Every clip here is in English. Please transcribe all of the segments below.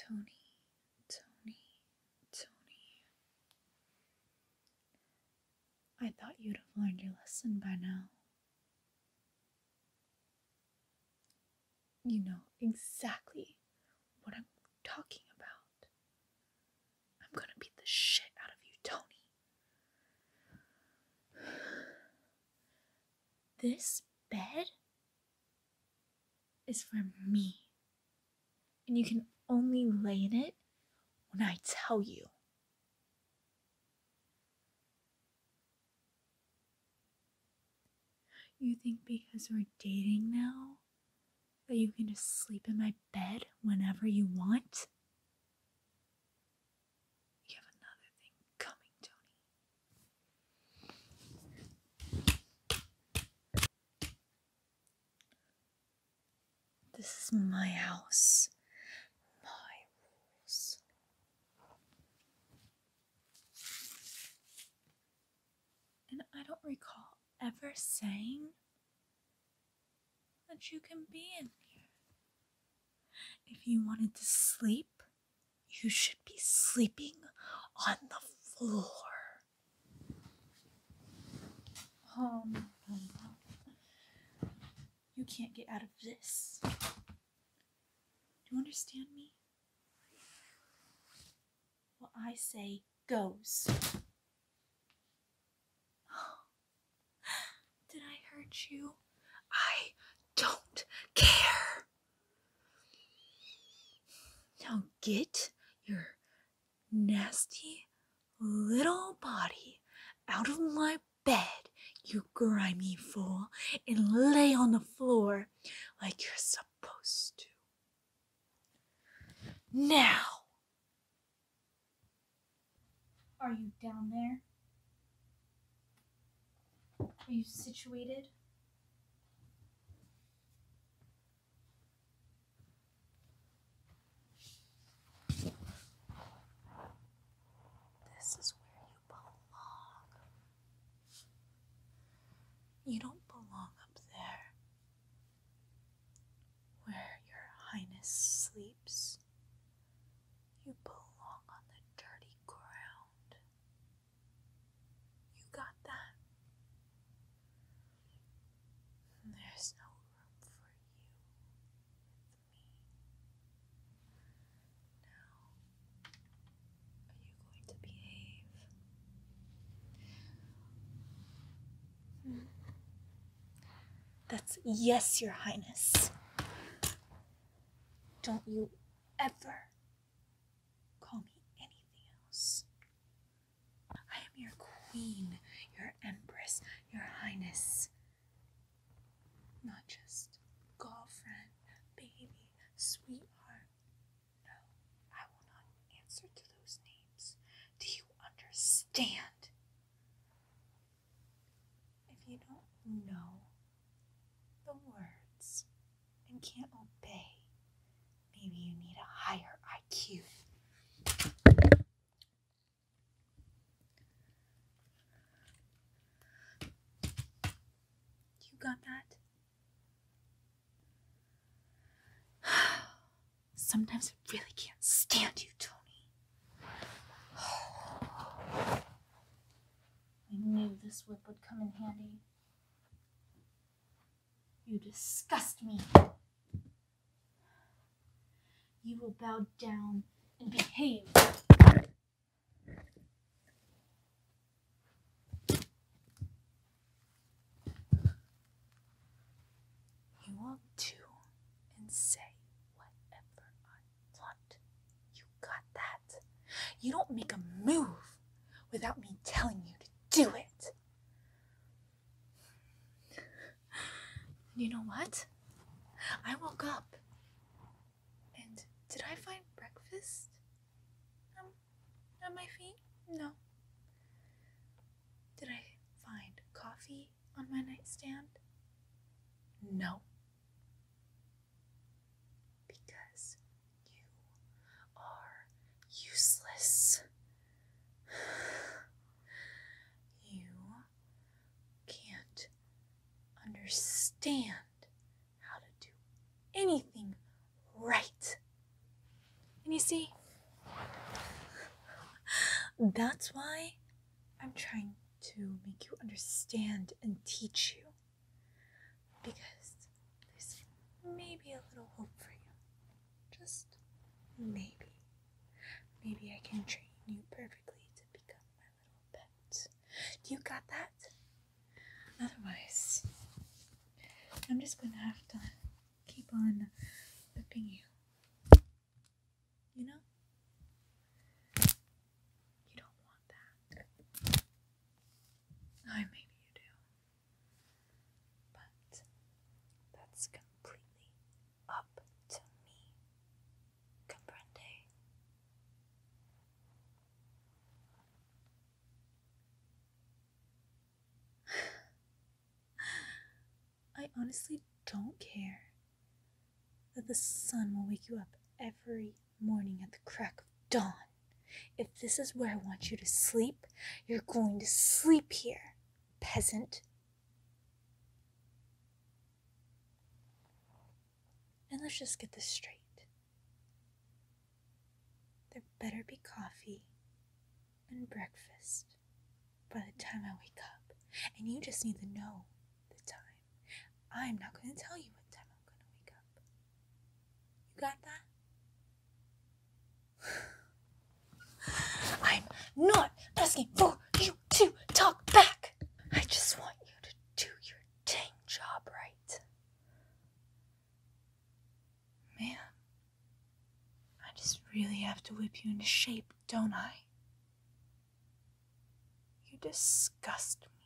Tony, Tony, Tony. I thought you'd have learned your lesson by now. You know exactly what I'm talking about. I'm gonna beat the shit out of you, Tony. This bed is for me. And you can only lay in it when I tell you. You think because we're dating now that you can just sleep in my bed whenever you want? You have another thing coming, Tony. This is my house. My rules. And I don't recall ever saying that you can be in here. If you wanted to sleep, you should be sleeping on the floor. Oh, no. You can't get out of this. Do you understand me? What I say goes. Did I hurt you? I don't care. Now get your nasty little body out of my bed, you grimy fool, and lay on the floor like you're supposed to. Now! Are you down there? Are you situated? This is where you belong. You don't belong up there, where your highness sleeps. You belong on the dirty ground. You got that? There's no room for you with me. Now, are you going to behave? That's yes, Your Highness. Don't you ever call me anything else. I am your queen, your empress, your highness. Not just girlfriend, baby, sweetheart. No, I will not answer to those names. Do you understand? If you don't know the words and can't obey, maybe you need a higher IQ. You got that? Sometimes I really can't stand you, Tony. I knew this whip would come in handy. You disgust me. You will bow down and behave. You will do and say whatever I want. You got that? You don't make a move without me telling you to do it. You know what? I woke up and did I find breakfast at my feet? No. Did I find coffee on my nightstand? No. Because you are useless. You can't understand how to do anything right. And you see, that's why I'm trying to make you understand and teach you. Because there's maybe a little hope for you. Just maybe. Maybe I can train you perfectly to become my little pet. Do you got that? Otherwise, I'm just gonna have to keep on whipping you. You know? You don't want that. Maybe you do. But that's completely up to me. Comprende? I honestly don't care that the sun will wake you up every morning at the crack of dawn. If this is where I want you to sleep, you're going to sleep here, peasant. And let's just get this straight. There better be coffee and breakfast by the time I wake up. And you just need to know the time. I'm not going to tell you what time I'm going to wake up. You got that? I'm not asking for you to talk back. I just want you to do your dang job right. Man, I just really have to whip you into shape, don't I? You disgust me.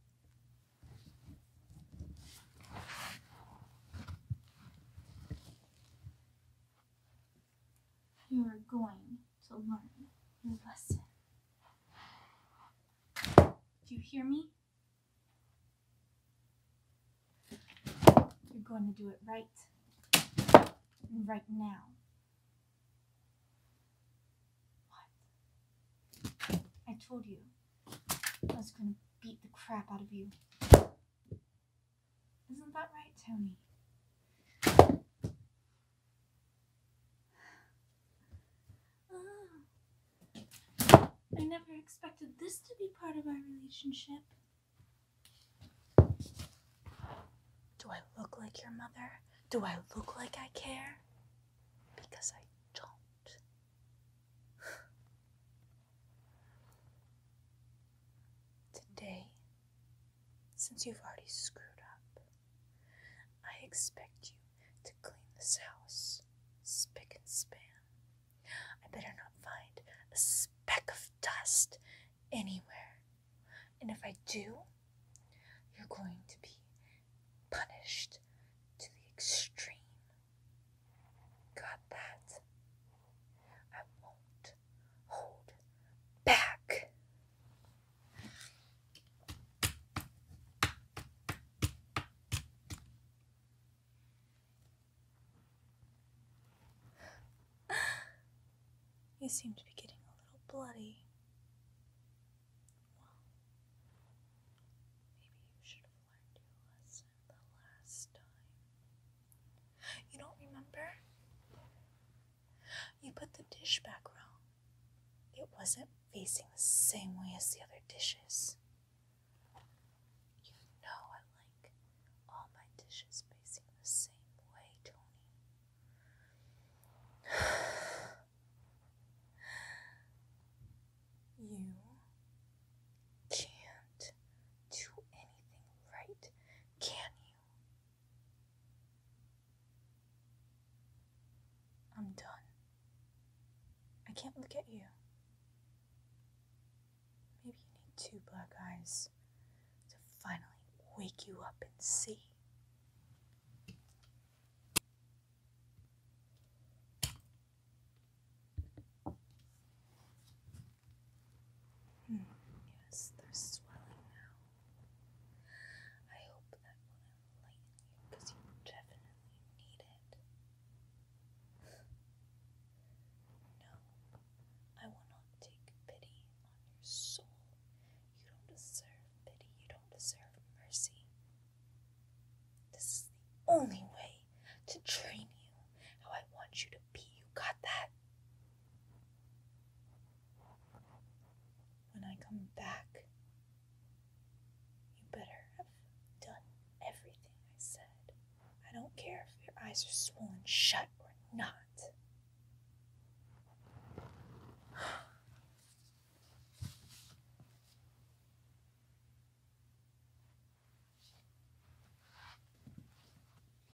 You are going to learn your lesson. Do you hear me? You're going to do it right. And right now. What? I told you I was going to beat the crap out of you. Isn't that right, Tony? I never expected this to be part of our relationship. Do I look like your mother? Do I look like I care? Because I don't. Today, since you've already screwed up, I expect you to clean this house, spick and span. I better not find a speck of dust anywhere. And if I do, you're going to be punished to the extreme. Got that? I won't hold back. You seem to be getting a little bloody. Well, maybe you should have learned your lesson the last time. You don't remember? You put the dish back wrong. It wasn't facing the same way as the other dishes. You know I like all my dishes facing the same way, Tony. You can't do anything right, can you? I'm done. I can't look at you. Maybe you need two black eyes to finally wake you up and see. Yes, they're swelling now. I hope that will enlighten you because you definitely need it. No, I will not take pity on your soul. You don't deserve pity. You don't deserve mercy. This is the only way to train you how I want you to be. You got that? eyes are swollen shut or not.